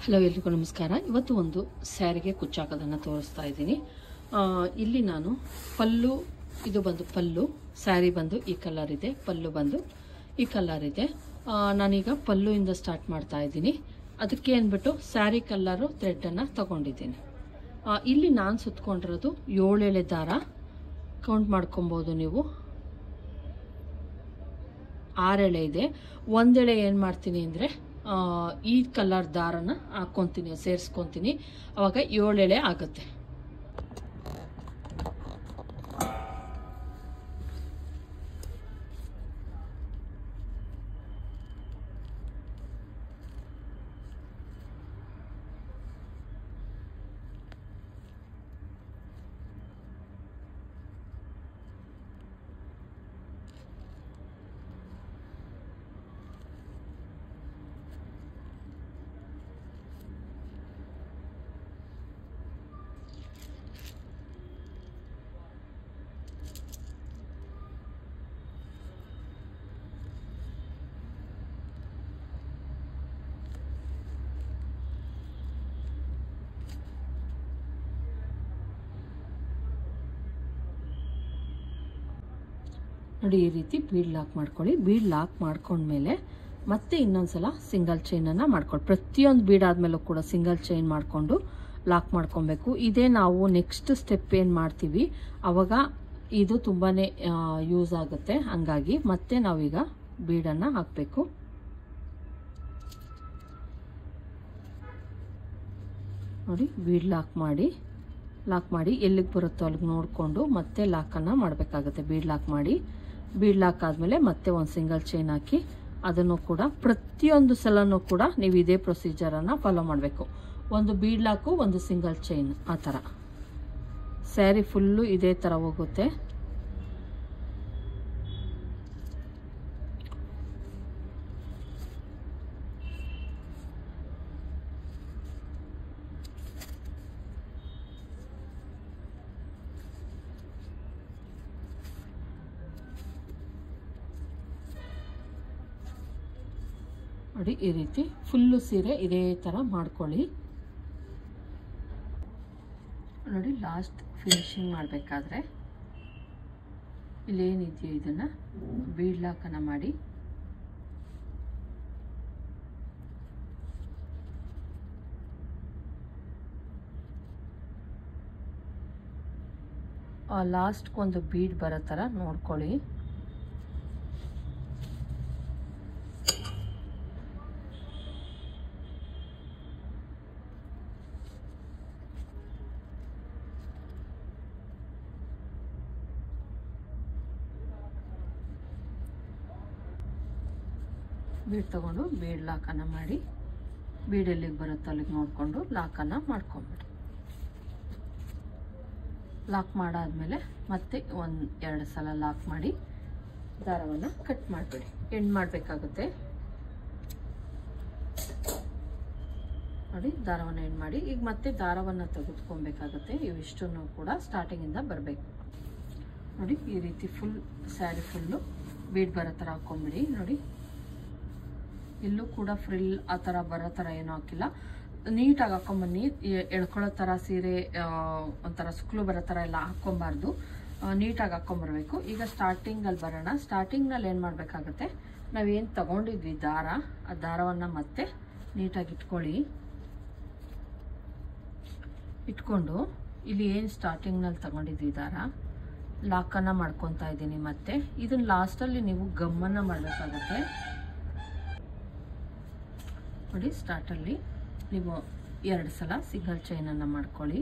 Hello, ಎಲ್ರಿಗೂ ನಮಸ್ಕಾರ. ಇವತ್ತು ಒಂದು ಸ್ಯಾರಿಗೆ ಕುಚ್ಚಾಕೋದನ್ನು ತೋರಿಸ್ತಾ ಇದ್ದೀನಿ. ಇಲ್ಲಿ ನಾನು ಪಲ್ಲು, ಇದು ಬಂದು ಪಲ್ಲು, ಸ್ಯಾರಿ ಬಂದು ಈ ಕಲರ್ ಇದೆ, ಪಲ್ಲು ಬಂದು ಈ ಕಲರ್ ಇದೆ. ನಾನೀಗ ಪಲ್ಲುವಿಂದ ಸ್ಟಾರ್ಟ್ ಮಾಡ್ತಾ ಇದ್ದೀನಿ. ಅದಕ್ಕೆ ಅಂದ್ಬಿಟ್ಟು ಸ್ಯಾರಿ ಕಲರು ಥ್ರೆಡ್ಡನ್ನು ತಗೊಂಡಿದ್ದೀನಿ. ಇಲ್ಲಿ ನಾನು ಸುತ್ಕೊಂಡಿರೋದು 7 ಎಳೆ ದಾರ. ಕೌಂಟ್ ಮಾಡ್ಕೊಬೋದು ನೀವು. 6 ಎಳೆ ಇದೆ. 1 ಎಳೆ ಏನು ಮಾಡ್ತೀನಿ ಅಂದರೆ ಈ ಕಲರ್ ದಾರನ ಹಾಕ್ಕೊತೀನಿ, ಸೇರಿಸ್ಕೊತೀನಿ. ಅವಾಗ 7 ಎಳೆ ಆಗುತ್ತೆ. ನೋಡಿ, ಈ ರೀತಿ ಬೀಡ್ ಲಾಕ್ ಮಾಡ್ಕೊಳ್ಳಿ. ಬೀಡ್ ಲಾಕ್ ಮಾಡ್ಕೊಂಡ್ಮೇಲೆ ಮತ್ತೆ ಇನ್ನೊಂದ್ಸಲ ಸಿಂಗಲ್ ಚೈನನ್ನು ಮಾಡ್ಕೊಳ್ಳಿ. ಪ್ರತಿಯೊಂದು ಬೀಡ್ ಆದಮೇಲೂ ಕೂಡ ಸಿಂಗಲ್ ಚೈನ್ ಮಾಡಿಕೊಂಡು ಲಾಕ್ ಮಾಡ್ಕೊಬೇಕು. ಇದೇ ನಾವು ನೆಕ್ಸ್ಟ್ ಸ್ಟೆಪ್ ಏನು ಮಾಡ್ತೀವಿ ಆವಾಗ ಇದು ತುಂಬಾ ಯೂಸ್ ಆಗುತ್ತೆ. ಹಂಗಾಗಿ ಮತ್ತೆ ನಾವೀಗ ಬೀಡನ್ನು ಹಾಕಬೇಕು. ನೋಡಿ, ಬೀಡ್ ಲಾಕ್ ಮಾಡಿ ಎಲ್ಲಿಗೆ ಬರುತ್ತೋ ಅಲ್ಲಿಗೆ ನೋಡಿಕೊಂಡು ಮತ್ತೆ ಲಾಕನ್ನು ಮಾಡಬೇಕಾಗುತ್ತೆ. ಬೀಡ್ ಲಾಕ್ ಆದಮೇಲೆ ಮತ್ತೆ ಒಂದು ಸಿಂಗಲ್ ಚೈನ್ ಹಾಕಿ ಅದನ್ನು ಕೂಡ ಪ್ರತಿಯೊಂದು ಸಲನೂ ಕೂಡ ನೀವು ಇದೇ ಪ್ರೊಸೀಜರನ್ನು ಫಾಲೋ ಮಾಡಬೇಕು. ಒಂದು ಬೀಡ್ ಲಾಕು, ಒಂದು ಸಿಂಗಲ್ ಚೈನ್, ಆ ಥರ ಸ್ಯಾರಿ ಫುಲ್ಲು ಇದೇ ಥರ ಹೋಗುತ್ತೆ. ನೋಡಿ, ಈ ರೀತಿ ಫುಲ್ಲು ಸೀರೆ ಇದೇ ಥರ ಮಾಡ್ಕೊಳ್ಳಿ. ನೋಡಿ, ಲಾಸ್ಟ್ ಫಿನಿಶಿಂಗ್ ಮಾಡಬೇಕಾದ್ರೆ ಇಲ್ಲೇನಿದೆಯೋ ಇದನ್ನು ಬೀಡ್ ಲಾಕನ್ನು ಮಾಡಿ ಲಾಸ್ಟ್ಗೊಂದು ಬೀಡ್ ಬರೋ ಥರ ನೋಡ್ಕೊಳ್ಳಿ. ಬೀಡ್ ತಗೊಂಡು ಬೀಡ್ ಲಾಕನ್ನು ಮಾಡಿ, ಬೀಡ್ ಎಲ್ಲಿಗೆ ಬರುತ್ತೋ ಅಲ್ಲಿಗೆ ನೋಡಿಕೊಂಡು ಲಾಕನ್ನು ಮಾಡ್ಕೊಂಬಿಡಿ. ಲಾಕ್ ಮಾಡಾದ್ಮೇಲೆ ಮತ್ತೆ 1-2 ಸಲ ಲಾಕ್ ಮಾಡಿ ದಾರವನ್ನು ಕಟ್ ಮಾಡಿಬಿಡಿ. ಎಂಡ್ ಮಾಡಬೇಕಾಗುತ್ತೆ. ನೋಡಿ, ದಾರವನ್ನು ಎಂಡ್ ಮಾಡಿ ಈಗ ಮತ್ತೆ ದಾರವನ್ನು ತೆಗೆದುಕೊಬೇಕಾಗುತ್ತೆ. ಇವಿಷ್ಟನ್ನು ಕೂಡ ಸ್ಟಾರ್ಟಿಂಗಿಂದ ಬರಬೇಕು. ನೋಡಿ, ಈ ರೀತಿ ಫುಲ್ ಸ್ಯಾರಿ ಫುಲ್ಲು ಬೀಡ್ ಬರೋ ಥರ ಹಾಕ್ಕೊಂಬಿಡಿ. ನೋಡಿ, ಇಲ್ಲೂ ಕೂಡ ಫ್ರಿಲ್ ಆ ಥರ ಬರೋ ಥರ ಏನೂ ಹಾಕಿಲ್ಲ. ನೀಟಾಗಿ ಹಾಕ್ಕೊಂಬನ್ನಿ. ಎಳ್ಕೊಳ್ಳೋ ಥರ ಸೀರೆ ಒಂಥರ ಸುಕ್ಲು ಬರೋ ಥರ ಎಲ್ಲ ಹಾಕ್ಕೊಬಾರ್ದು. ನೀಟಾಗಿ ಹಾಕ್ಕೊಂಬರ್ಬೇಕು. ಈಗ ಸ್ಟಾರ್ಟಿಂಗಲ್ಲಿ ಬರೋಣ. ಸ್ಟಾರ್ಟಿಂಗ್ನಲ್ಲಿ ಏನು ಮಾಡಬೇಕಾಗುತ್ತೆ, ನಾವೇನು ತಗೊಂಡಿದ್ವಿ ದಾರ, ಆ ದಾರವನ್ನು ಮತ್ತೆ ನೀಟಾಗಿ ಇಟ್ಕೊಂಡು ಇಲ್ಲಿ ಏನು ಸ್ಟಾರ್ಟಿಂಗ್ನಲ್ಲಿ ತಗೊಂಡಿದ್ವಿ ದಾರ, ಲಾಕನ್ನು ಮಾಡ್ಕೊತಾ ಇದ್ದೀನಿ. ಮತ್ತೆ ಇದನ್ನು ಲಾಸ್ಟಲ್ಲಿ ನೀವು ಗಮ್ಮನ್ನು ಮಾಡಬೇಕಾಗತ್ತೆ. ನೋಡಿ, ಸ್ಟಾರ್ಟಲ್ಲಿ ನೀವು 2 ಸಲ ಸಿಂಗಲ್ ಚೈನನ್ನು ಮಾಡ್ಕೊಳ್ಳಿ.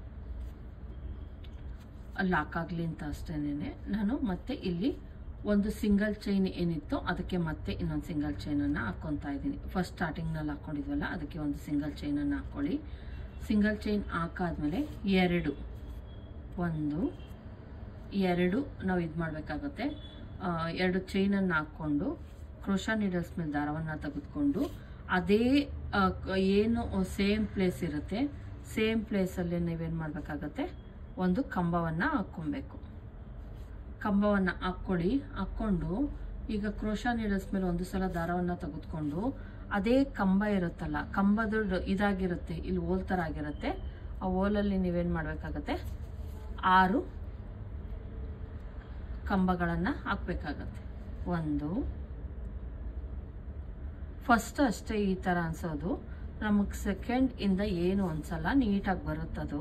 ಲಾಕ್ ಆಗಲಿ ಅಂತ ಅಷ್ಟೇನೆ. ನಾನು ಮತ್ತೆ ಇಲ್ಲಿ ಒಂದು ಸಿಂಗಲ್ ಚೈನ್ ಏನಿತ್ತು ಅದಕ್ಕೆ ಮತ್ತೆ ಇನ್ನೊಂದು ಸಿಂಗಲ್ ಚೈನನ್ನು ಹಾಕ್ಕೊತಾ ಇದ್ದೀನಿ. ಫಸ್ಟ್ ಸ್ಟಾರ್ಟಿಂಗ್ನಲ್ಲಿ ಹಾಕ್ಕೊಂಡಿದ್ವಲ್ಲ ಅದಕ್ಕೆ ಒಂದು ಸಿಂಗಲ್ ಚೈನನ್ನು ಹಾಕ್ಕೊಳ್ಳಿ. ಸಿಂಗಲ್ ಚೈನ್ ಹಾಕಾದ್ಮೇಲೆ 2 ನಾವು ಇದು ಮಾಡಬೇಕಾಗುತ್ತೆ. 2 ಚೈನನ್ನು ಹಾಕ್ಕೊಂಡು ಕ್ರೋಶಾ ನೀಡಲ್ಸ್ ಮೇಲೆ ದಾರವನ್ನು ತೆಗೆದುಕೊಂಡು ಅದೇ ಏನು ಸೇಮ್ ಪ್ಲೇಸ್ ಇರುತ್ತೆ, ಸೇಮ್ ಪ್ಲೇಸಲ್ಲಿ ನೀವೇನು ಮಾಡಬೇಕಾಗತ್ತೆ, ಒಂದು ಕಂಬವನ್ನು ಹಾಕ್ಕೊಬೇಕು. ಕಂಬವನ್ನು ಹಾಕ್ಕೊಂಡು ಈಗ ಕ್ರೋಶಾ ನೀಡಲ್ಸ್ ಮೇಲೆ ಒಂದು ಸಲ ದಾರವನ್ನು ತೆಗೆದುಕೊಂಡು ಅದೇ ಕಂಬ ಇರುತ್ತಲ್ಲ, ಕಂಬದ ಇದಾಗಿರುತ್ತೆ, ಇಲ್ಲಿ ಓಲ್ ಥರ ಆಗಿರುತ್ತೆ. ಆ ಓಲಲ್ಲಿ ನೀವೇನು ಮಾಡಬೇಕಾಗತ್ತೆ, 6 ಕಂಬಗಳನ್ನು ಹಾಕಬೇಕಾಗತ್ತೆ. 1 ಫಸ್ಟ್ ಅಷ್ಟೇ ಈ ಥರ ಅನ್ಸೋದು. ನಮಗೆ ಸೆಕೆಂಡ್ ಇಂದ ಏನು ಅನ್ಸಲ್ಲ, ನೀಟಾಗಿ ಬರುತ್ತದು.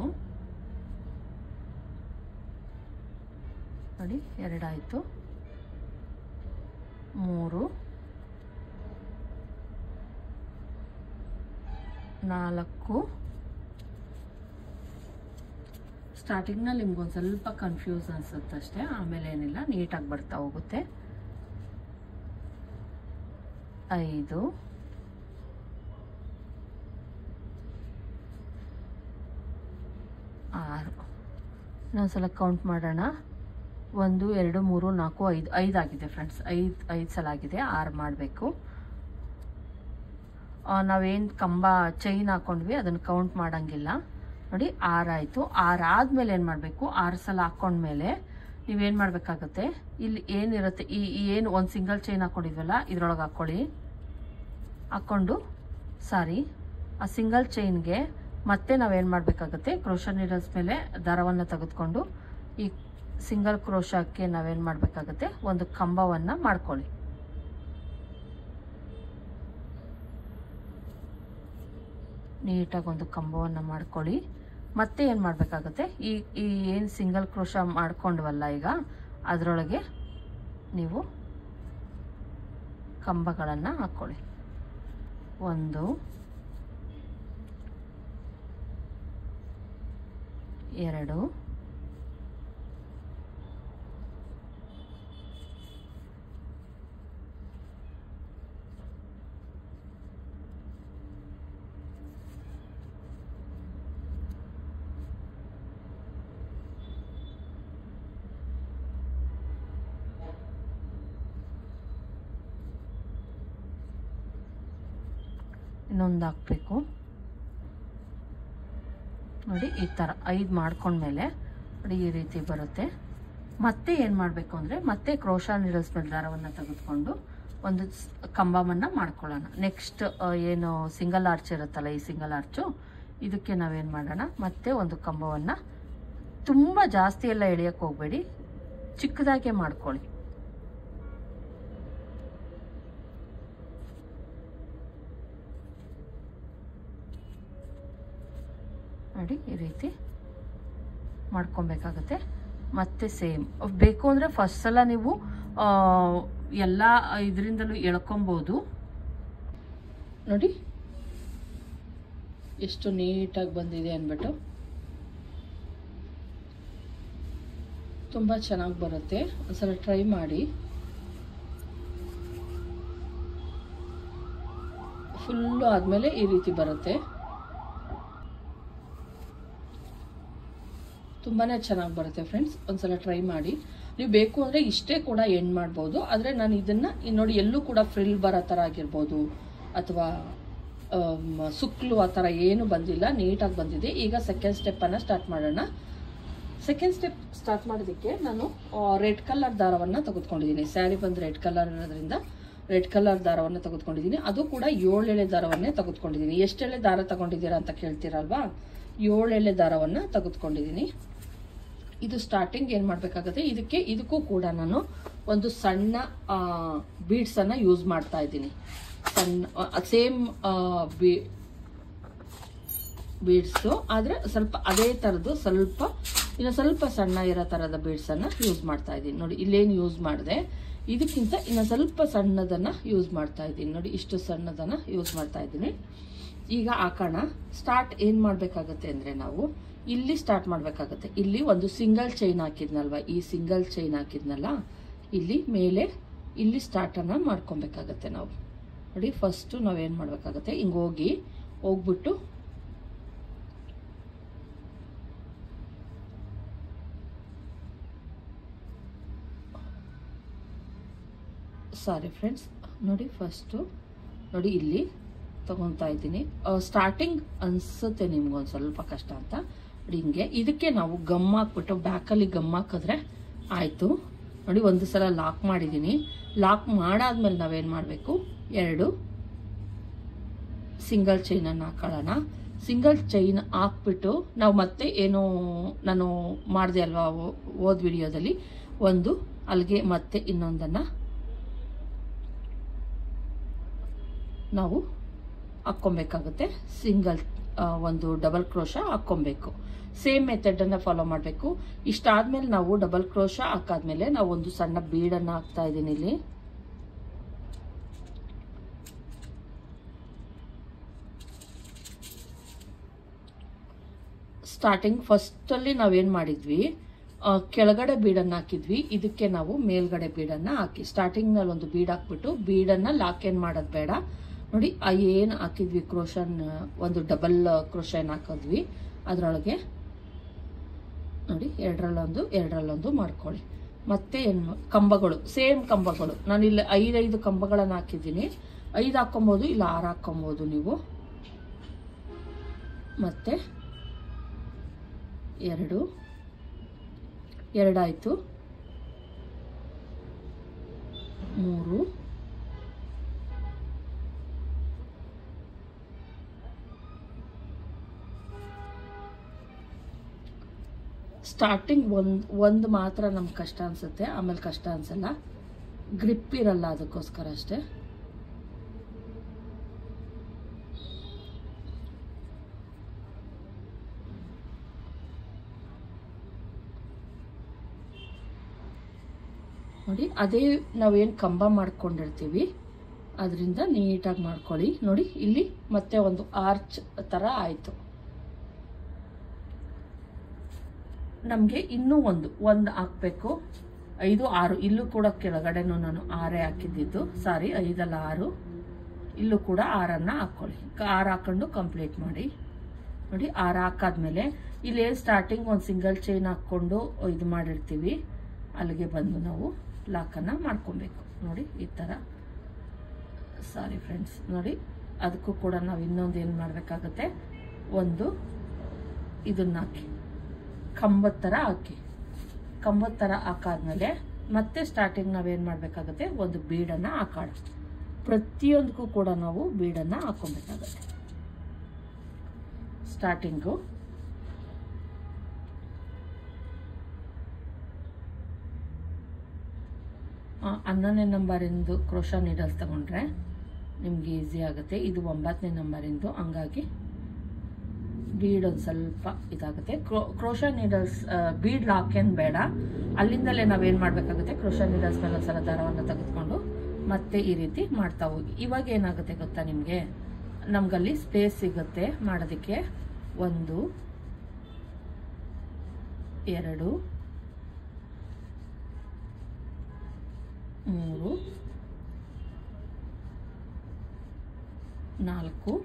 ನೋಡಿ 2 ಆಯಿತು, 3, 4. ಸ್ಟಾರ್ಟಿಂಗ್ನಲ್ಲಿ ನಿಮ್ಗೊಂದು ಸ್ವಲ್ಪ ಕನ್ಫ್ಯೂಸ್ ಅನ್ಸುತ್ತೆ ಅಷ್ಟೇ, ಆಮೇಲೆ ಏನಿಲ್ಲ, ನೀಟಾಗಿ ಬರ್ತಾ ಹೋಗುತ್ತೆ. 5, 6. ಇನ್ನೊಂದ್ಸಲ ಕೌಂಟ್ ಮಾಡೋಣ. 1 2 3 4 5 5 ಆಗಿದೆ ಫ್ರೆಂಡ್ಸ್. 5 ಸಲ ಆಗಿದೆ. 6 ಮಾಡಬೇಕು. ನಾವೇನು ಕಂಬ ಚೈನ್ ಹಾಕೊಂಡ್ವಿ ಅದನ್ನು ಕೌಂಟ್ ಮಾಡೋಂಗಿಲ್ಲ. ನೋಡಿ 6 ಆಯಿತು. 6 ಆದಮೇಲೆ ಏನು ಮಾಡಬೇಕು, 6 ಸಲ ಹಾಕೊಂಡ್ಮೇಲೆ ನೀವೇನು ಮಾಡಬೇಕಾಗುತ್ತೆ, ಇಲ್ಲಿ ಏನಿರುತ್ತೆ, ಏನು ಒಂದು ಸಿಂಗಲ್ ಚೈನ್ ಹಾಕ್ಕೊಂಡಿದ್ವಲ್ಲ ಇದ್ರೊಳಗೆ ಹಾಕ್ಕೊಂಡು ಆ ಸಿಂಗಲ್ ಚೈನ್ಗೆ ಮತ್ತೆ ನಾವೇನು ಮಾಡಬೇಕಾಗುತ್ತೆ, ಕ್ರೋಶಾ ನೀಡಲ್ಸ್ ಮೇಲೆ ದಾರವನ್ನು ತೆಗೆದುಕೊಂಡು ಈ ಸಿಂಗಲ್ ಕ್ರೋಶಾಕ್ಕೆ ನಾವೇನು ಮಾಡಬೇಕಾಗುತ್ತೆ, ಒಂದು ಕಂಬವನ್ನು ಮಾಡ್ಕೊಳ್ಳಿ. ನೀಟಾಗಿ ಒಂದು ಕಂಬವನ್ನು ಮಾಡ್ಕೊಳ್ಳಿ. ಮತ್ತೆ ಏನು ಮಾಡಬೇಕಾಗುತ್ತೆ, ಈ ಏನು ಸಿಂಗಲ್ ಕ್ರೋಶಾ ಮಾಡ್ಕೊಂಡ್ವಲ್ಲ ಈಗ, ಅದರೊಳಗೆ ನೀವು ಕಂಬಗಳನ್ನು ಹಾಕ್ಕೊಳ್ಳಿ. 1 2 ಇನ್ನೊಂದು ಹಾಕಬೇಕು. ನೋಡಿ ಈ ಥರ 5 ಮಾಡ್ಕೊಂಡ್ಮೇಲೆ ನೋಡಿ ಈ ರೀತಿ ಬರುತ್ತೆ. ಮತ್ತೆ ಏನು ಮಾಡಬೇಕು ಅಂದರೆ, ಮತ್ತೆ ಕ್ರೋಶಾ ನೀಡಲ್ಸ್ ಮೇಲೆ ದಾರವನ್ನು ತೆಗೆದುಕೊಂಡು ಒಂದು ಕಂಬವನ್ನು ಮಾಡ್ಕೊಳ್ಳೋಣ. ನೆಕ್ಸ್ಟ್ ಏನು ಸಿಂಗಲ್ ಆರ್ಚ್ ಇರುತ್ತಲ್ಲ, ಈ ಸಿಂಗಲ್ ಆರ್ಚು, ಇದಕ್ಕೆ ನಾವೇನು ಮಾಡೋಣ, ಮತ್ತೆ ಒಂದು ಕಂಬವನ್ನು, ತುಂಬ ಜಾಸ್ತಿ ಎಲ್ಲ ಎಳೆಯೋಕ್ಕೆ ಹೋಗಬೇಡಿ, ಚಿಕ್ಕದಾಗೆ ಮಾಡ್ಕೊಳ್ಳಿ. ನೋಡಿ ಈ ರೀತಿ ಮಾಡ್ಕೊಬೇಕಾಗುತ್ತೆ. ಮತ್ತೆ ಸೇಮ್ ಬೇಕು ಅಂದರೆ ಫಸ್ಟ್ ಸಲ ನೀವು ಎಲ್ಲ ಇದರಿಂದಲೂ ಎಳ್ಕೊಬೋದು. ನೋಡಿ ಎಷ್ಟು ನೀಟಾಗಿ ಬಂದಿದೆ ಅಂದ್ಬಿಟ್ಟು, ತುಂಬ ಚೆನ್ನಾಗಿ ಬರುತ್ತೆ. ಒಂದ್ಸಲ ಟ್ರೈ ಮಾಡಿ. ಫುಲ್ಲು ಆದಮೇಲೆ ಈ ರೀತಿ ಬರುತ್ತೆ. ತುಂಬಾ ಚೆನ್ನಾಗಿ ಬರುತ್ತೆ ಫ್ರೆಂಡ್ಸ್, ಒಂದ್ಸಲ ಟ್ರೈ ಮಾಡಿ. ನೀವು ಬೇಕು ಅಂದರೆ ಇಷ್ಟೇ ಕೂಡ ಎಂಡ್ ಮಾಡ್ಬೋದು. ಆದರೆ ನಾನು ಇದನ್ನು ನೋಡಿ ಎಲ್ಲೂ ಕೂಡ ಫ್ರಿಲ್ ಬರೋ ಥರ ಆಗಿರ್ಬೋದು ಅಥವಾ ಸುಕ್ಲು ಆ ಥರ ಏನು ಬಂದಿಲ್ಲ, ನೀಟಾಗಿ ಬಂದಿದೆ. ಈಗ ಸೆಕೆಂಡ್ ಸ್ಟೆಪ್ಪನ್ನು ಸ್ಟಾರ್ಟ್ ಮಾಡೋಣ. ಸೆಕೆಂಡ್ ಸ್ಟೆಪ್ ಸ್ಟಾರ್ಟ್ ಮಾಡೋದಕ್ಕೆ ನಾನು ರೆಡ್ ಕಲರ್ ದಾರವನ್ನು ತೆಗೆದುಕೊಂಡಿದ್ದೀನಿ. ಸ್ಯಾರಿ ಬಂದು ರೆಡ್ ಕಲರ್ ಇರೋದ್ರಿಂದ ರೆಡ್ ಕಲರ್ ದಾರವನ್ನು ತೆಗೆದುಕೊಂಡಿದ್ದೀನಿ. ಅದು ಕೂಡ 7 ಎಳೆ ದಾರವನ್ನೇ ತೆಗೆದುಕೊಂಡಿದ್ದೀನಿ. ಎಷ್ಟು ಎಳೆ ದಾರ ತಗೊಂಡಿದ್ದೀರಾ ಅಂತ ಕೇಳ್ತೀರಲ್ವಾ, 7 ಎಳೆ ದಾರವನ್ನು ತೆಗೆದುಕೊಂಡಿದ್ದೀನಿ. ಇದು ಸ್ಟಾರ್ಟಿಂಗ್ ಏನು ಮಾಡಬೇಕಾಗುತ್ತೆ, ಇದಕ್ಕೂ ಕೂಡ ನಾನು ಒಂದು ಸಣ್ಣ ಬೀಡ್ಸನ್ನು ಯೂಸ್ ಮಾಡ್ತಾ ಇದ್ದೀನಿ. ಸಣ್ಣ ಸೇಮ್ ಬೀಡ್ಸು, ಆದರೆ ಸ್ವಲ್ಪ ಅದೇ ಥರದ್ದು ಇನ್ನು ಸ್ವಲ್ಪ ಸಣ್ಣ ಇರೋ ಥರದ ಬೀಡ್ಸನ್ನು ಯೂಸ್ ಮಾಡ್ತಾ ಇದ್ದೀನಿ. ನೋಡಿ ಇಲ್ಲೇನು ಯೂಸ್ ಮಾಡಿದೆ, ಇದಕ್ಕಿಂತ ಇನ್ನು ಸ್ವಲ್ಪ ಸಣ್ಣದನ್ನು ಯೂಸ್ ಮಾಡ್ತಾ ಇದ್ದೀನಿ. ನೋಡಿ ಇಷ್ಟು ಸಣ್ಣದನ್ನು ಯೂಸ್ ಮಾಡ್ತಾ ಇದ್ದೀನಿ. ಈಗ ಹಾಕೋಣ. ಸ್ಟಾರ್ಟ್ ಏನು ಮಾಡಬೇಕಾಗತ್ತೆ ಅಂದರೆ, ನಾವು ಇಲ್ಲಿ ಸ್ಟಾರ್ಟ್ ಮಾಡಬೇಕಾಗತ್ತೆ. ಇಲ್ಲಿ ಒಂದು ಸಿಂಗಲ್ ಚೈನ್ ಹಾಕಿದ್ನಲ್ವ, ಈ ಸಿಂಗಲ್ ಚೈನ್ ಹಾಕಿದ್ನಲ್ಲ ಇಲ್ಲಿ ಮೇಲೆ, ಇಲ್ಲಿ ಸ್ಟಾರ್ಟನ್ನು ಮಾಡ್ಕೊಬೇಕಾಗತ್ತೆ ನಾವು. ನೋಡಿ ಫಸ್ಟು ನಾವೇನು ಮಾಡಬೇಕಾಗತ್ತೆ, ಹಿಂಗೆ ಹೋಗ್ಬಿಟ್ಟು ಸಾರಿ ಫ್ರೆಂಡ್ಸ್, ನೋಡಿ ಫಸ್ಟು ನೋಡಿ ಇಲ್ಲಿ ತಗೊತಾ ಇದ್ದೀನಿ. ಸ್ಟಾರ್ಟಿಂಗ್ ಅನ್ಸುತ್ತೆ ನಿಮ್ಗೊಂದು ಸ್ವಲ್ಪ ಕಷ್ಟ ಅಂತ. ನೋಡಿ ಹಿಂಗೆ ಇದಕ್ಕೆ ನಾವು ಗಮ್ ಹಾಕ್ಬಿಟ್ಟು ಬ್ಯಾಕಲ್ಲಿ ಗಮ್ ಹಾಕಿದ್ರೆ ಆಯಿತು. ನೋಡಿ ಒಂದು ಸಲ ಲಾಕ್ ಮಾಡಿದ್ದೀನಿ. ಲಾಕ್ ಮಾಡಾದ್ಮೇಲೆ ನಾವೇನು ಮಾಡಬೇಕು, 2 ಸಿಂಗಲ್ ಚೈನನ್ನು ಹಾಕೊಳ್ಳೋಣ. ಸಿಂಗಲ್ ಚೈನ್ ಹಾಕ್ಬಿಟ್ಟು ನಾವು ಮತ್ತೆ ಏನು ನಾನು ಮಾಡಿದೆ ಅಲ್ವಾ ಹೋದ ವಿಡಿಯೋದಲ್ಲಿ, ಒಂದು ಅಲ್ಲಿಗೆ ಮತ್ತೆ ಇನ್ನೊಂದನ್ನು ನಾವು ಹಾಕ್ಕೊಬೇಕಾಗುತ್ತೆ. ಸಿಂಗಲ್ ಒಂದು ಡಬಲ್ ಕ್ರೋಶ ಹಾಕ್ಕೊಬೇಕು. ಸೇಮ್ ಮೆಥಡನ್ನು ಫಾಲೋ ಮಾಡಬೇಕು. ಇಷ್ಟಾದ್ಮೇಲೆ ನಾವು ಡಬಲ್ ಕ್ರೋಶ ಹಾಕಾದ್ಮೇಲೆ ನಾವು ಒಂದು ಸಣ್ಣ ಬೀಡನ್ನು ಹಾಕ್ತಾ ಇದ್ದೀನಿ ಇಲ್ಲಿ. ಸ್ಟಾರ್ಟಿಂಗ್ ಫಸ್ಟಲ್ಲಿ ನಾವೇನು ಮಾಡಿದ್ವಿ, ಕೆಳಗಡೆ ಬೀಡನ್ನು ಹಾಕಿದ್ವಿ, ಇದಕ್ಕೆ ನಾವು ಮೇಲ್ಗಡೆ ಬೀಡನ್ನು ಹಾಕಿ ಸ್ಟಾರ್ಟಿಂಗ್ನಲ್ಲಿ ಒಂದು ಬೀಡ್ ಹಾಕ್ಬಿಟ್ಟು ಬೀಡನ್ನು ಲಾಕ್ ಏನು ಮಾಡೋದು ಬೇಡ ನೋಡಿ. ಏನು ಹಾಕಿದ್ವಿ ಕ್ರೋಶನ್, ಒಂದು ಡಬಲ್ ಕ್ರೋಶನ್ ಹಾಕಿದ್ವಿ, ಅದರೊಳಗೆ ನೋಡಿ ಎರಡರಲ್ಲೊಂದು ಮಾಡ್ಕೊಳ್ಳಿ. ಮತ್ತೆ ಏನು ಕಂಬಗಳು, ಸೇಮ್ ಕಂಬಗಳು, ನಾನಿಲ್ಲಿ 5 ಕಂಬಗಳನ್ನು ಹಾಕಿದ್ದೀನಿ. 5 ಹಾಕ್ಕೊಬೋದು, ಇಲ್ಲ 6 ಹಾಕ್ಕೊಬೋದು ನೀವು. ಮತ್ತೆ 2 ಆಯಿತು, 3, 4 ಸ್ಟಾರ್ಟಿಂಗ್ ಒಂದು ಮಾತ್ರ ನಮ್ಗೆ ಕಷ್ಟ ಅನ್ಸುತ್ತೆ, ಆಮೇಲೆ ಕಷ್ಟ ಅನ್ಸಲ್ಲ, ಗ್ರಿಪ್ ಇರಲ್ಲ, ಅದಕ್ಕೋಸ್ಕರ ಅಷ್ಟೇ. ನೋಡಿ ಅದೇ ನಾವೇನು ಕಂಬ ಮಾಡ್ಕೊಂಡಿರ್ತೀವಿ ಅದರಿಂದ ನೀಟಾಗಿ ಮಾಡ್ಕೊಳ್ಳಿ. ನೋಡಿ ಇಲ್ಲಿ ಮತ್ತೆ ಒಂದು ಆರ್ಚ್ ಥರ ಆಯಿತು. ನಮಗೆ ಇನ್ನೂ ಒಂದು ಹಾಕಬೇಕು. 5, 6 ಇಲ್ಲೂ ಕೂಡ ಕೆಳಗಡೆನೂ ನಾನು 6 ಹಾಕಿದ್ದಿದ್ದು, ಸಾರಿ 5 ಅಲ್ಲ 6, ಇಲ್ಲೂ ಕೂಡ 6 ಹಾಕ್ಕೊಳ್ಳಿ. 6 ಹಾಕೊಂಡು ಕಂಪ್ಲೀಟ್ ಮಾಡಿ. ನೋಡಿ 6 ಹಾಕಾದ್ಮೇಲೆ ಇಲ್ಲಿ ಸ್ಟಾರ್ಟಿಂಗ್ ಒಂದು ಸಿಂಗಲ್ ಚೈನ್ ಹಾಕ್ಕೊಂಡು ಇದು ಮಾಡಿರ್ತೀವಿ, ಅಲ್ಲಿಗೆ ಬಂದು ನಾವು ಲಾಕನ್ನು ಮಾಡ್ಕೊಬೇಕು. ನೋಡಿ ಈ ಥರ. ಸಾರಿ ಫ್ರೆಂಡ್ಸ್, ನೋಡಿ ಅದಕ್ಕೂ ಕೂಡ ನಾವು ಇನ್ನೊಂದು ಏನು ಮಾಡಬೇಕಾಗತ್ತೆ, ಒಂದು ಇದನ್ನ ಹಾಕಿ ಕಂಬದ ಥರ ಹಾಕಿ. ಕಂಬದ ಥರ ಹಾಕಾದ್ಮೇಲೆ ಮತ್ತೆ ಸ್ಟಾರ್ಟಿಂಗ್ ನಾವೇನು ಮಾಡಬೇಕಾಗತ್ತೆ, ಒಂದು ಬೀಡನ್ನು ಹಾಕೋಣ. ಪ್ರತಿಯೊಂದಕ್ಕೂ ಕೂಡ ನಾವು ಬೀಡನ್ನು ಹಾಕೊಬೇಕಾಗತ್ತೆ. ಸ್ಟಾರ್ಟಿಂಗು 11ನೇ ನಂಬರಿಂದು ಕ್ರೋಶಾ ನೀಡಲ್ಸ್ ತಗೊಂಡ್ರೆ ನಿಮ್ಗೆ ಈಸಿ ಆಗುತ್ತೆ. ಇದು 9ನೇ ನಂಬರಿಂದು, ಹಂಗಾಗಿ ಬೀಡ್ ಒಂದು ಸ್ವಲ್ಪ ಇದಾಗುತ್ತೆ. ಕ್ರೋಶಾ ನೀಡಲ್ಸ್ ಬೀಡ್ ಲಾಕ್ ಏನು ಬೇಡ, ಅಲ್ಲಿಂದಲೇ ನಾವೇನು ಮಾಡಬೇಕಾಗುತ್ತೆ, ಕ್ರೋಶಾ ನೀಡಲ್ಸ್ ಮೇಲೆ ಒಂದ್ಸಲ ದಾರವನ್ನು ತೆಗೆದುಕೊಂಡು ಮತ್ತೆ ಈ ರೀತಿ ಮಾಡ್ತಾ ಹೋಗಿ. ಇವಾಗ ಏನಾಗುತ್ತೆ ಗೊತ್ತಾ ನಿಮಗೆ, ನಮ್ಗಲ್ಲಿ ಸ್ಪೇಸ್ ಸಿಗುತ್ತೆ ಮಾಡೋದಕ್ಕೆ. 1, 2, 3, 4,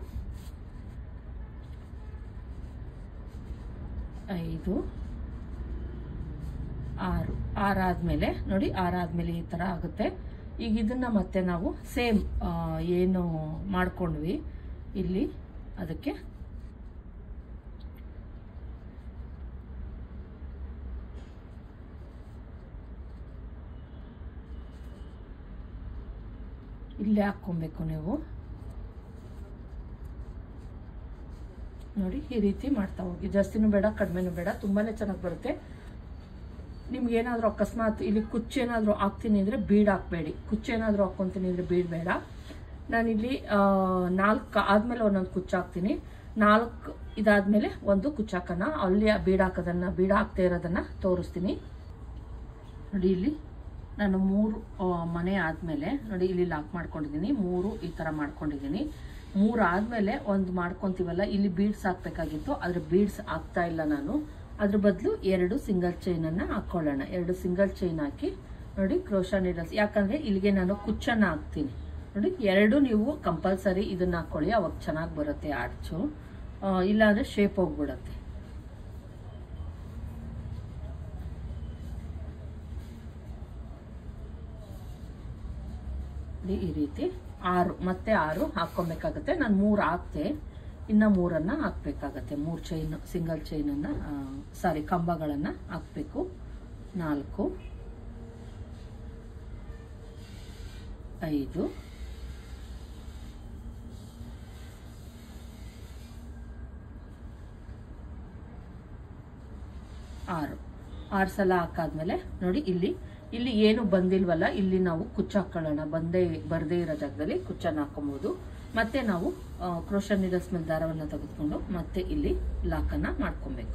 5, 6 ಆದಮೇಲೆ ನೋಡಿ 6 ಆದಮೇಲೆ ಈ ಥರ ಆಗುತ್ತೆ. ಈಗ ಇದನ್ನು ಮತ್ತೆ ನಾವು ಸೇಮ್ ಏನು ಮಾಡ್ಕೊಂಡ್ವಿ ಇಲ್ಲಿ, ಅದಕ್ಕೆ ಇಲ್ಲೇ ಹಾಕ್ಕೊಬೇಕು ನೀವು. ನೋಡಿ ಈ ರೀತಿ ಮಾಡ್ತಾ ಹೋಗಿ. ಜಾಸ್ತಿನೂ ಬೇಡ, ಕಡಿಮೆನೂ ಬೇಡ, ತುಂಬಾ ಚೆನ್ನಾಗಿ ಬರುತ್ತೆ. ನಿಮ್ಗೇನಾದರೂ ಅಕಸ್ಮಾತ್ ಇಲ್ಲಿ ಕುಚ್ಚೇನಾದರೂ ಹಾಕ್ತೀನಿ ಅಂದರೆ ಬೀಡ್ ಹಾಕಬೇಡಿ. ಕುಚ್ಚೇನಾದರೂ ಹಾಕ್ಕೊತೀನಿ ಅಂದರೆ ಬೀಡ್ ಬೇಡ. ನಾನಿಲ್ಲಿ 4 ಆದಮೇಲೆ ಒಂದೊಂದು ಕುಚ್ಚು ಹಾಕ್ತೀನಿ. 4 ಇದಾದಮೇಲೆ ಒಂದು ಕುಚ್ಚು ಹಾಕೋಣ. ಅಲ್ಲಿ ಬೀಡ್ ಹಾಕೋದನ್ನು, ಬೀಡ್ ಹಾಕ್ತಾ ಇರೋದನ್ನು ತೋರಿಸ್ತೀನಿ. ನೋಡಿ ಇಲ್ಲಿ ನಾನು 3 ಮನೆ ಆದಮೇಲೆ ನೋಡಿ ಇಲ್ಲಿ ಲಾಕ್ ಮಾಡ್ಕೊಂಡಿದ್ದೀನಿ. 3 ಈ ಥರ ಮಾಡ್ಕೊಂಡಿದ್ದೀನಿ. 3 ಆದಮೇಲೆ ಒಂದು ಮಾಡ್ಕೊತೀವಲ್ಲ, ಇಲ್ಲಿ ಬೀಡ್ಸ್ ಹಾಕಬೇಕಾಗಿತ್ತು, ಆದರೆ ಬೀಡ್ಸ್ ಹಾಕ್ತಾ ಇಲ್ಲ ನಾನು. ಅದ್ರ ಬದಲು 2 ಸಿಂಗಲ್ ಚೈನನ್ನು ಹಾಕ್ಕೊಳ್ಳೋಣ. 2 ಸಿಂಗಲ್ ಚೈನ್ ಹಾಕಿ ನೋಡಿ ಕ್ರೋಶಾ ನೀಡಲ್ಸ್, ಯಾಕಂದರೆ ಇಲ್ಲಿಗೆ ನಾನು ಕುಚ್ಚನ್ನು ಹಾಕ್ತೀನಿ. ನೋಡಿ 2 ನೀವು ಕಂಪಲ್ಸರಿ ಇದನ್ನು ಹಾಕ್ಕೊಳ್ಳಿ, ಅವಾಗ ಚೆನ್ನಾಗಿ ಬರುತ್ತೆ ಆರ್ಚು. ಇಲ್ಲಾಂದರೆ ಶೇಪ್ ಹೋಗ್ಬಿಡುತ್ತೆ. ಈ ರೀತಿ 6 ಮತ್ತೆ 6 ಹಾಕ್ಕೊಬೇಕಾಗತ್ತೆ. ನಾನು 3 ಹಾಕ್ತೆ, ಇನ್ನು 3 ಹಾಕ್ಬೇಕಾಗತ್ತೆ. 3 ಚೈನ್ ಸಿಂಗಲ್ ಚೈನನ್ನು ಸಾರಿ ಕಂಬಗಳನ್ನು ಹಾಕಬೇಕು. 4, 5, 6 ಸಲ ಹಾಕಾದ್ಮೇಲೆ ನೋಡಿ ಇಲ್ಲಿ ಏನು ಬಂದಿಲ್ವಲ್ಲ, ಇಲ್ಲಿ ನಾವು ಕುಚ್ಚು ಹಾಕೊಳ್ಳೋಣ. ಬರದೇ ಇರೋ ಜಾಗದಲ್ಲಿ ಕುಚ್ಚನ್ನು ಹಾಕೊಬಹುದು. ಮತ್ತೆ ನಾವು ಕ್ರೋಶಾ ನೀಡಲ್ಸ್ ಮೇಲೆ ದಾರವನ್ನು ತೆಗೆದುಕೊಂಡು ಮತ್ತೆ ಇಲ್ಲಿ ಲಾಕನ್ನು ಮಾಡ್ಕೊಬೇಕು.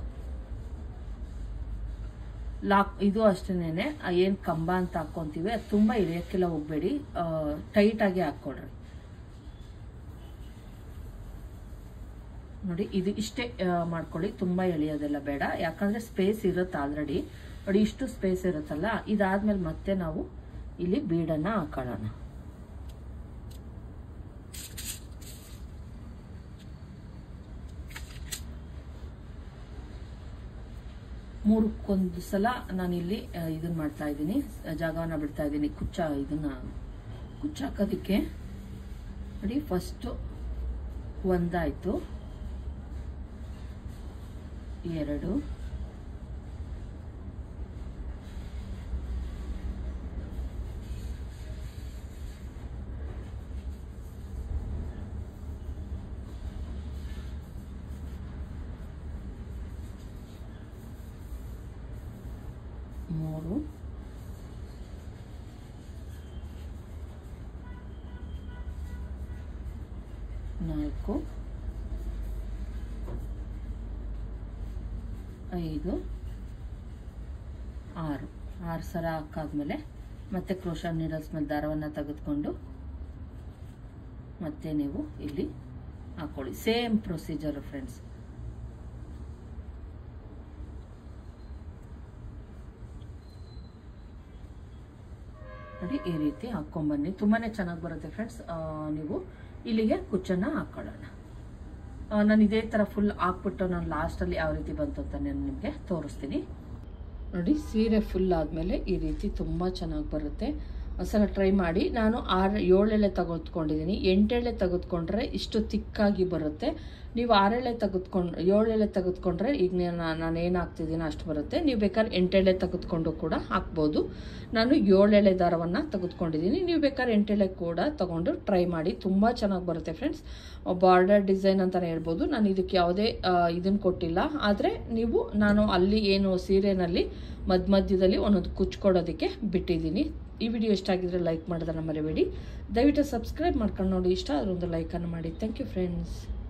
ಇದು ಅಷ್ಟೇನೆ, ಏನು ಕಂಬ ಅಂತ ಹಾಕೊಂತೀವಿ ಅದು ತುಂಬಾ ಇಳಿಯಕ್ಕೆಲ್ಲ ಹೋಗ್ಬೇಡಿ, ಟೈಟ್ ಆಗಿ ಹಾಕೊಳ್ರಿ. ನೋಡಿ ಇದು ಇಷ್ಟೇ ಮಾಡ್ಕೊಳ್ಳಿ, ತುಂಬಾ ಎಳೆಯೋದೆಲ್ಲ ಬೇಡ, ಯಾಕಂದ್ರೆ ಸ್ಪೇಸ್ ಇರುತ್ತೆ ಆಲ್ರೆಡಿ. ನೋಡಿ ಇಷ್ಟು ಸ್ಪೇಸ್ ಇರುತ್ತಲ್ಲ, ಇದಾದ್ಮೇಲೆ ಮತ್ತೆ ನಾವು ಇಲ್ಲಿ ಬೀಡನ್ನ ಹಾಕೊಳ್ಳೋಣ. ಮೂರಕ್ಕೊಂದು ಸಲ ನಾನಿಲ್ಲಿ ಇದನ್ನ ಮಾಡ್ತಾ ಇದ್ದೀನಿ, ಜಾಗವನ್ನ ಬಿಡ್ತಾ ಇದ್ದೀನಿ ಕುಚ್ಚ ಹಾಕೋದಿಕ್ಕೆ. ನೋಡಿ ಫಸ್ಟ್ ಒಂದಾಯ್ತು, 2, 3, 4, 5, 6 ಸಲ ಹಾಕಾದ್ಮೇಲೆ ಮತ್ತೆ ಕ್ರೋಶಾ ನೀಡಲ್ಸ್ ಮೇಲೆ ದಾರವನ್ನು ತೆಗೆದುಕೊಂಡು ಮತ್ತೆ ನೀವು ಇಲ್ಲಿ ಹಾಕೊಳ್ಳಿ. Same procedure friends. ನೋಡಿ ಈ ರೀತಿ ಹಾಕೊಂಡ್ಬನ್ನಿ, ತುಂಬಾನೇ ಚೆನ್ನಾಗಿ ಬರುತ್ತೆ ಫ್ರೆಂಡ್ಸ್. ನೀವು ಇಲ್ಲಿಗೆ ಕುಚ್ಚನ್ನ ಹಾಕೊಳ್ಳೋಣ. ನಾನು ಇದೇ ತರ ಫುಲ್ ಹಾಕ್ಬಿಟ್ಟು ನಾನು ಲಾಸ್ಟಲ್ಲಿ ಯಾವ ರೀತಿ ಬಂತು ಅಂತ ನಾನು ನಿಮಗೆ ತೋರಿಸ್ತೀನಿ. ನೋಡಿ ಸೀರೆ ಫುಲ್ ಆದಮೇಲೆ ಈ ರೀತಿ ತುಂಬ ಚೆನ್ನಾಗಿ ಬರುತ್ತೆ. ಒಂದ್ಸಲ ಟ್ರೈ ಮಾಡಿ. ನಾನು 7 ಎಳೆ ತೆಗೆದುಕೊಂಡಿದ್ದೀನಿ. 8 ಎಳೆ ತೆಗೆದುಕೊಂಡ್ರೆ ಇಷ್ಟು ತಿಕ್ಕಾಗಿ ಬರುತ್ತೆ. ನೀವು 6 ಎಳೆ 7 ಎಳೆ ತೆಗೆದುಕೊಂಡ್ರೆ ಈಗ ನಾನು ಏನು ಹಾಕ್ತಿದ್ದೀನೋ ಅಷ್ಟು ಬರುತ್ತೆ. ನೀವು ಬೇಕಾದ್ರೆ 8 ಎಳೆ ತೆಗೆದುಕೊಂಡು ಕೂಡ ಹಾಕ್ಬೋದು. ನಾನು 7 ಎಳೆ ದಾರವನ್ನು ತೆಗೆದುಕೊಂಡಿದ್ದೀನಿ. ನೀವು ಬೇಕಾದ್ರೆ 8 ಎಳೆ ಕೂಡ ತಗೊಂಡು ಟ್ರೈ ಮಾಡಿ, ತುಂಬ ಚೆನ್ನಾಗಿ ಬರುತ್ತೆ ಫ್ರೆಂಡ್ಸ್. ಬಾರ್ಡರ್ ಡಿಸೈನ್ ಅಂತಲೇ ಹೇಳ್ಬೋದು. ನಾನು ಇದಕ್ಕೆ ಯಾವುದೇ ಇದನ್ನು ಕೊಟ್ಟಿಲ್ಲ, ಆದರೆ ನಾನು ಅಲ್ಲಿ ಏನು ಸೀರೆನಲ್ಲಿ ಮಧ್ಯದಲ್ಲಿ ಒಂದೊಂದು ಕುಚ್ಕೊಡೋದಕ್ಕೆ ಬಿಟ್ಟಿದ್ದೀನಿ. ಈ ವಿಡಿಯೋ ಇಷ್ಟ ಆಗಿದ್ರೆ ಲೈಕ್ ಮಾಡೋದನ್ನು ಮರಿಬೇಡಿ. ದಯವಿಟ್ಟು ಸಬ್ಸ್ಕ್ರೈಬ್ ಮಾಡ್ಕೊಂಡು ನೋಡಿ. ಇಷ್ಟ ಆದ್ರೆ ಒಂದು ಲೈಕನ್ನು ಮಾಡಿ. Thank you friends.